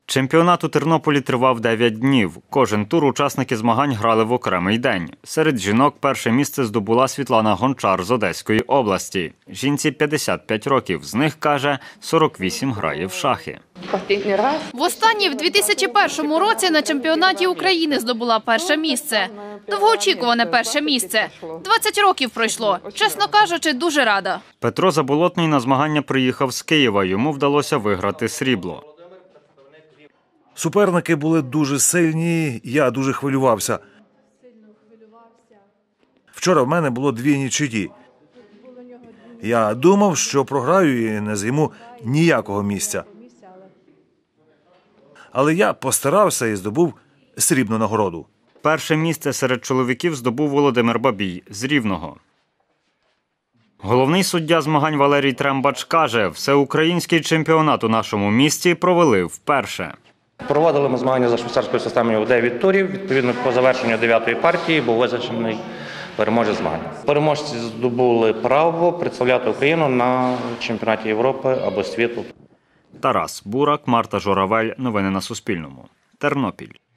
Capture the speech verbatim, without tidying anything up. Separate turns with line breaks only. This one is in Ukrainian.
Чемпіонат у Тернополі тривав дев'ять днів. Кожен тур учасники змагань грали в окремий день. Серед жінок перше місце здобула Світлана Гончар з Одеської області. Жінці п'ятдесят п'ять років, з них, каже, сорок вісім грає в шахи.
Востаннє в дві тисячі першому році на чемпіонаті України здобула перше місце. Довгоочікуване перше місце. двадцять років пройшло. Чесно кажучи, дуже рада.
Петро Заболотний на змагання приїхав з Києва. Йому вдалося виграти срібло.
Суперники були дуже сильні, я дуже хвилювався. Вчора в мене було дві нічиї. Я думав, що програю і не займу ніякого місця. Але я постарався і здобув срібну нагороду.
Перше місце серед чоловіків здобув Володимир Бабій з Рівного. Головний суддя змагань Валерій Трембач каже, всеукраїнський чемпіонат у нашому місті провели вперше.
Проводили ми змагання за швейцарською системою у дев'ять турів. Відповідно, по завершенню дев'ятої партії був визначений переможець змагань. Переможці здобули право представляти Україну на чемпіонаті Європи або світу.
Тарас Бурак, Марта Журавель. Новини на Суспільному. Тернопіль.